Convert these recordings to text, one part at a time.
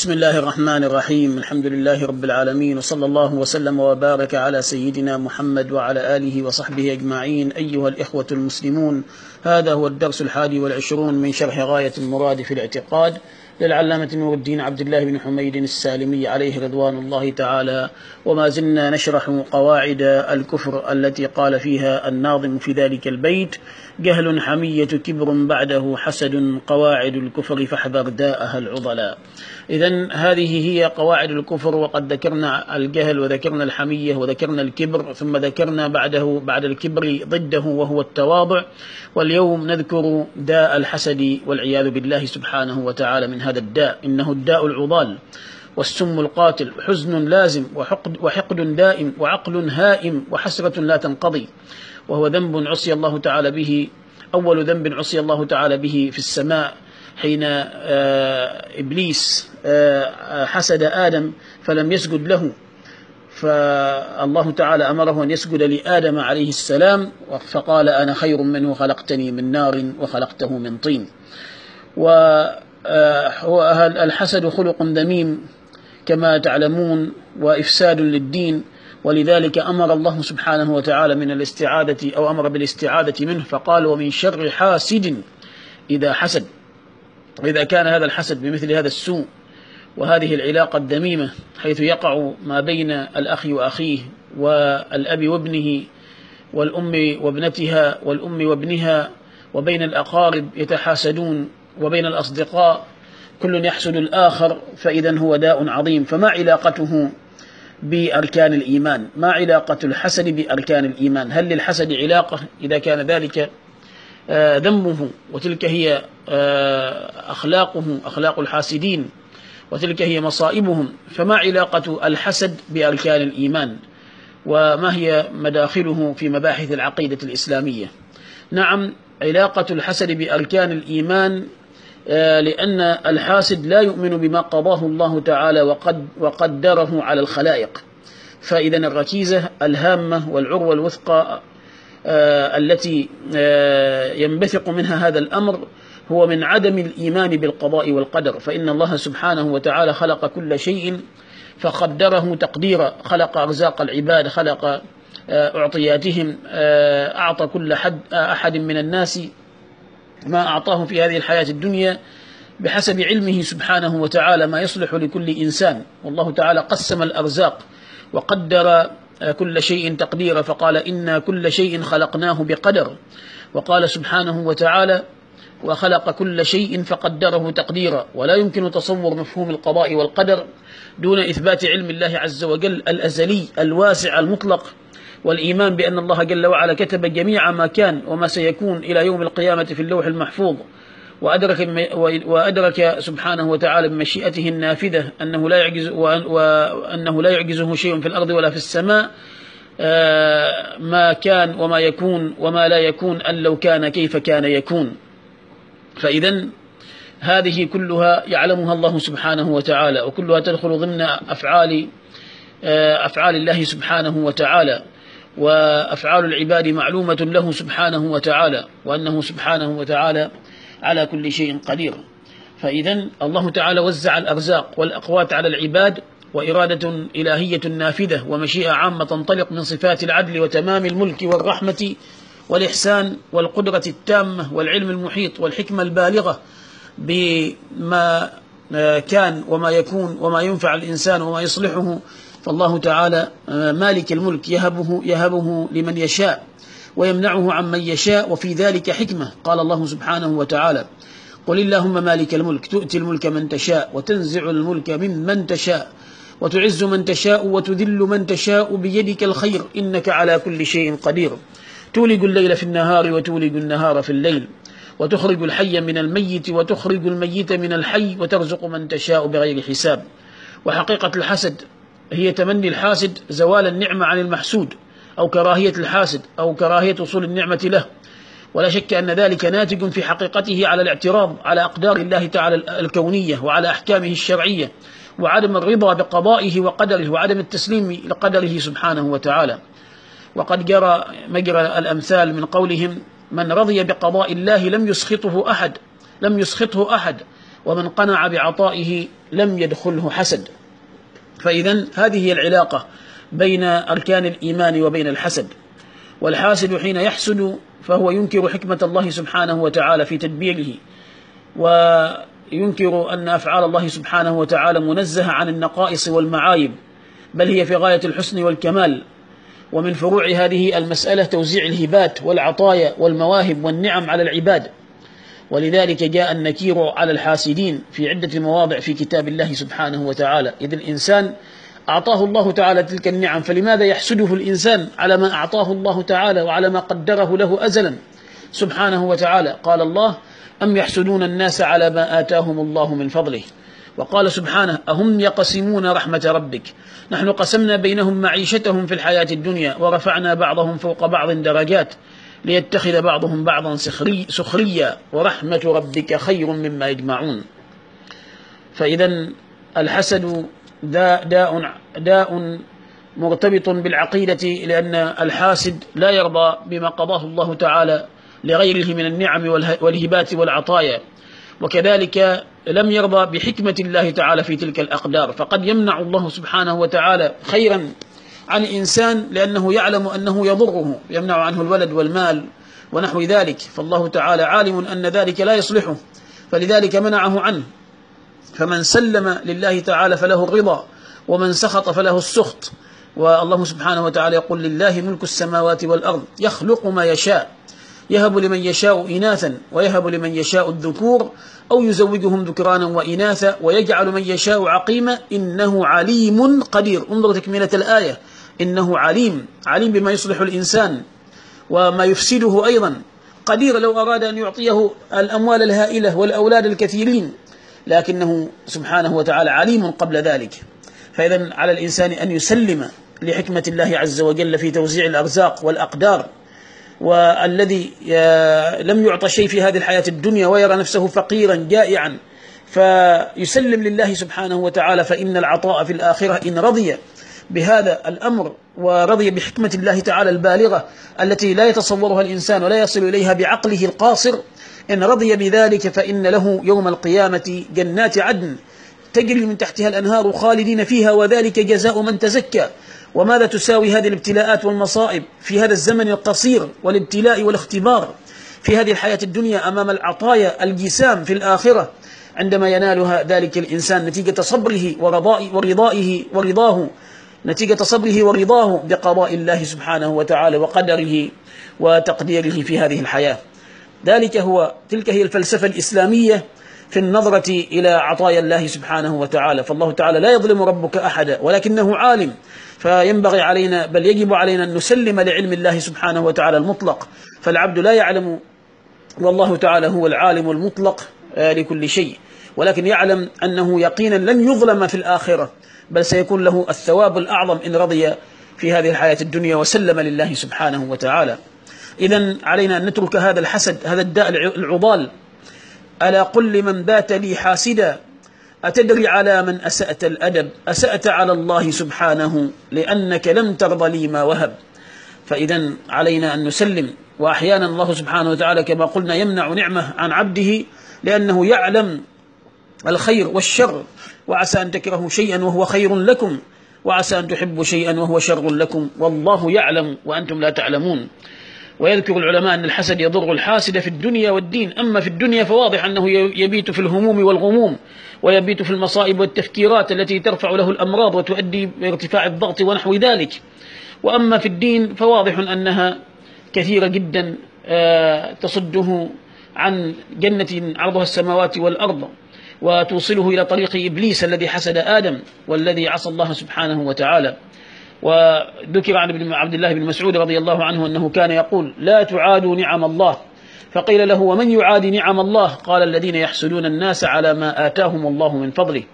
بسم الله الرحمن الرحيم. الحمد لله رب العالمين، وصلى الله وسلم وبارك على سيدنا محمد وعلى آله وصحبه أجمعين. أيها الإخوة المسلمون، هذا هو الدرس 21 من شرح غاية المراد في الاعتقاد للعلامة نور الدين عبد الله بن حميد السالمي عليه رضوان الله تعالى، وما زلنا نشرح قواعد الكفر التي قال فيها الناظم في ذلك البيت: جهل حمية كبر بعده حسد، قواعد الكفر فاحذر داءها العضلاء. إذن هذه هي قواعد الكفر، وقد ذكرنا الجهل وذكرنا الحمية وذكرنا الكبر، ثم ذكرنا بعد الكبر ضده وهو التواضع. واليوم نذكر داء الحسد والعياذ بالله سبحانه وتعالى من هذا الداء. إنه الداء العضال والسم القاتل، حزن لازم وحقد دائم وعقل هائم وحسرة لا تنقضي، وهو ذنب عصي الله تعالى به، أول ذنب عصي الله تعالى به في السماء حين إبليس حسد آدم فلم يسجد له، فالله تعالى أمره أن يسجد لآدم عليه السلام، فقال: أنا خير منه، خلقتني من نار وخلقته من طين. والحسد خلق ذميم كما تعلمون، وإفساد للدين، ولذلك أمر الله سبحانه وتعالى من الاستعاذة، أو أمر بالاستعاذة منه، فقال: ومن شر حاسد إذا حسد. وإذا كان هذا الحسد بمثل هذا السوء وهذه العلاقة الذميمة، حيث يقع ما بين الأخ وأخيه، والأب وابنه، والأم وابنتها، والأم وابنها، وبين الأقارب يتحاسدون، وبين الأصدقاء كل يحسد الآخر، فإذا هو داء عظيم. فما علاقته بأركان الإيمان؟ ما علاقة الحسد بأركان الإيمان؟ هل للحسد علاقة؟ إذا كان ذلك ذنبه، وتلك هي أخلاقه، أخلاق الحاسدين، وتلك هي مصائبهم، فما علاقة الحسد بأركان الإيمان؟ وما هي مداخله في مباحث العقيدة الإسلامية؟ نعم، علاقة الحسد بأركان الإيمان، لأن الحاسد لا يؤمن بما قضاه الله تعالى وقدره على الخلائق. فإذا الركيزة الهامة والعروة الوثقى التي ينبثق منها هذا الأمر هو من عدم الإيمان بالقضاء والقدر. فإن الله سبحانه وتعالى خلق كل شيء فقدره تقديرا، خلق أرزاق العباد، خلق أعطياتهم، أعطى كل أحد من الناس ما أعطاه في هذه الحياة الدنيا بحسب علمه سبحانه وتعالى ما يصلح لكل إنسان. والله تعالى قسم الأرزاق وقدر كل شيء تقديرا، فقال: إنا كل شيء خلقناه بقدر. وقال سبحانه وتعالى: وخلق كل شيء فقدره تقديرا. ولا يمكن تصور مفهوم القضاء والقدر دون إثبات علم الله عز وجل الأزلي الواسع المطلق، والإيمان بأن الله جل وعلا كتب جميع ما كان وما سيكون إلى يوم القيامة في اللوح المحفوظ، وأدرك سبحانه وتعالى بمشيئته النافذة وأنه لا يعجزه شيء في الأرض ولا في السماء، ما كان وما يكون وما لا يكون، أن لو كان كيف كان يكون. فإذن هذه كلها يعلمها الله سبحانه وتعالى، وكلها تدخل ضمن أفعال الله سبحانه وتعالى، وأفعال العباد معلومة له سبحانه وتعالى، وأنه سبحانه وتعالى على كل شيء قدير. فإذن الله تعالى وزع الأرزاق والأقوات على العباد، وإرادة إلهية نافذة ومشيئة عامة تنطلق من صفات العدل وتمام الملك والرحمة والإحسان والقدرة التامة والعلم المحيط والحكمة البالغة بما كان وما يكون وما ينفع الإنسان وما يصلحه. فالله تعالى مالك الملك يهبه لمن يشاء ويمنعه عمن يشاء، وفي ذلك حكمة. قال الله سبحانه وتعالى: قل اللهم مالك الملك تؤتي الملك من تشاء وتنزع الملك ممن تشاء وتعز من تشاء وتذل من تشاء بيدك الخير إنك على كل شيء قدير. تولج الليل في النهار وتولج النهار في الليل، وتخرج الحي من الميت وتخرج الميت من الحي، وترزق من تشاء بغير حساب. وحقيقة الحسد هي تمني الحاسد زوال النعمة عن المحسود، أو كراهية الحاسد، أو كراهية وصول النعمة له. ولا شك أن ذلك ناتج في حقيقته على الاعتراض على أقدار الله تعالى الكونية وعلى أحكامه الشرعية، وعدم الرضا بقضائه وقدره، وعدم التسليم لقدره سبحانه وتعالى. وقد جرى مجرى الأمثال من قولهم: من رضي بقضاء الله لم يسخطه أحد، ومن قنع بعطائه لم يدخله حسد. فإذا هذه هي العلاقة بين أركان الإيمان وبين الحسد. والحاسد حين يحسد فهو ينكر حكمة الله سبحانه وتعالى في تدبيره، وينكر أن أفعال الله سبحانه وتعالى منزهة عن النقائص والمعايب، بل هي في غاية الحسن والكمال. ومن فروع هذه المسألة توزيع الهبات والعطايا والمواهب والنعم على العباد، ولذلك جاء النكير على الحاسدين في عدة مواضع في كتاب الله سبحانه وتعالى. إذ الإنسان أعطاه الله تعالى تلك النعم، فلماذا يحسده الإنسان على ما أعطاه الله تعالى وعلى ما قدره له أزلا سبحانه وتعالى؟ قال الله: أم يحسدون الناس على ما آتاهم الله من فضله. وقال سبحانه: أهم يقسمون رحمة ربك نحن قسمنا بينهم معيشتهم في الحياة الدنيا ورفعنا بعضهم فوق بعض درجات ليتخذ بعضهم بعضا سخريا ورحمة ربك خير مما يجمعون. فإذا الحسد داء مرتبط بالعقيدة، لأن الحاسد لا يرضى بما قضاه الله تعالى لغيره من النعم والهبات والعطايا، وكذلك لم يرضى بحكمة الله تعالى في تلك الأقدار. فقد يمنع الله سبحانه وتعالى خيرا عن إنسان لأنه يعلم أنه يضره، يمنع عنه الولد والمال ونحو ذلك، فالله تعالى عالم أن ذلك لا يصلحه، فلذلك منعه عنه. فمن سلم لله تعالى فله الرضا، ومن سخط فله السخط. والله سبحانه وتعالى يقول: لله ملك السماوات والأرض يخلق ما يشاء يهب لمن يشاء إناثا ويهب لمن يشاء الذكور أو يزوجهم ذكرانا وإناثا ويجعل من يشاء عقيما إنه عليم قدير. انظر تكملة الآية: إنه عليم بما يصلح الإنسان وما يفسده أيضا، قدير لو أراد أن يعطيه الأموال الهائلة والأولاد الكثيرين، لكنه سبحانه وتعالى عليم قبل ذلك. فإذا على الإنسان أن يسلم لحكمة الله عز وجل في توزيع الأرزاق والأقدار. والذي لم يعطى شيء في هذه الحياة الدنيا ويرى نفسه فقيرا جائعا فيسلم لله سبحانه وتعالى، فإن العطاء في الآخرة إن رضي بهذا الأمر ورضي بحكمة الله تعالى البالغة التي لا يتصورها الإنسان ولا يصل إليها بعقله القاصر، إن رضي بذلك فإن له يوم القيامة جنات عدن تجري من تحتها الأنهار خالدين فيها، وذلك جزاء من تزكى. وماذا تساوي هذه الابتلاءات والمصائب في هذا الزمن القصير والابتلاء والاختبار في هذه الحياة الدنيا أمام العطايا الجسام في الآخرة عندما ينالها ذلك الإنسان نتيجة صبره ورضاه نتيجة صبره ورضاه بقضاء الله سبحانه وتعالى وقدره وتقديره في هذه الحياة. تلك هي الفلسفة الإسلامية في النظرة إلى عطايا الله سبحانه وتعالى. فالله تعالى لا يظلم ربك أحدا ولكنه عالم، فينبغي علينا بل يجب علينا أن نسلم لعلم الله سبحانه وتعالى المطلق، فالعبد لا يعلم والله تعالى هو العالم المطلق لكل شيء، ولكن يعلم أنه يقينا لن يظلم في الآخرة، بل سيكون له الثواب الأعظم إن رضي في هذه الحياة الدنيا وسلم لله سبحانه وتعالى. إذن علينا أن نترك هذا الحسد، هذا الداء العضال. ألا قل لمن بات لي حاسدا أتدري على من أسأت الأدب، أسأت على الله سبحانه لأنك لم ترض لي ما وهب. فإذا علينا أن نسلم. وأحيانا الله سبحانه وتعالى كما قلنا يمنع نعمة عن عبده لأنه يعلم الخير والشر، وعسى أن تكرهوا شيئا وهو خير لكم وعسى أن تحبوا شيئا وهو شر لكم والله يعلم وأنتم لا تعلمون. ويذكر العلماء أن الحسد يضر الحاسد في الدنيا والدين. أما في الدنيا فواضح أنه يبيت في الهموم والغموم ويبيت في المصائب والتفكيرات التي ترفع له الأمراض وتؤدي بارتفاع الضغط ونحو ذلك. وأما في الدين فواضح أنها كثيرة جدا تصده عن جنة عرضها السماوات والأرض وتوصله إلى طريق إبليس الذي حسد آدم والذي عصى الله سبحانه وتعالى. وذكر عن عبد الله بن مسعود رضي الله عنه أنه كان يقول: لا تعادوا نعم الله. فقيل له: ومن يعادي نعم الله؟ قال: الذين يحسدون الناس على ما آتاهم الله من فضله.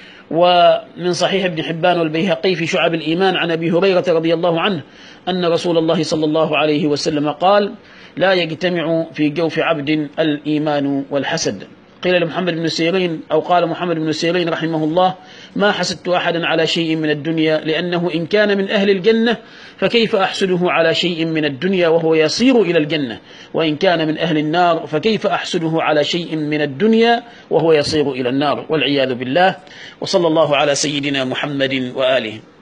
ومن صحيح ابن حبان والبيهقي في شعب الإيمان عن أبي هريرة رضي الله عنه أن رسول الله صلى الله عليه وسلم قال: لا يجتمع في جوف عبد الإيمان والحسد. قيل لمحمد بن سيرين أو قال محمد بن سيرين رحمه الله: ما حسدت أحدا على شيء من الدنيا، لأنه إن كان من أهل الجنة فكيف أحسده على شيء من الدنيا وهو يصير إلى الجنة، وإن كان من أهل النار فكيف أحسده على شيء من الدنيا وهو يصير إلى النار، والعياذ بالله. وصلى الله على سيدنا محمد وآله.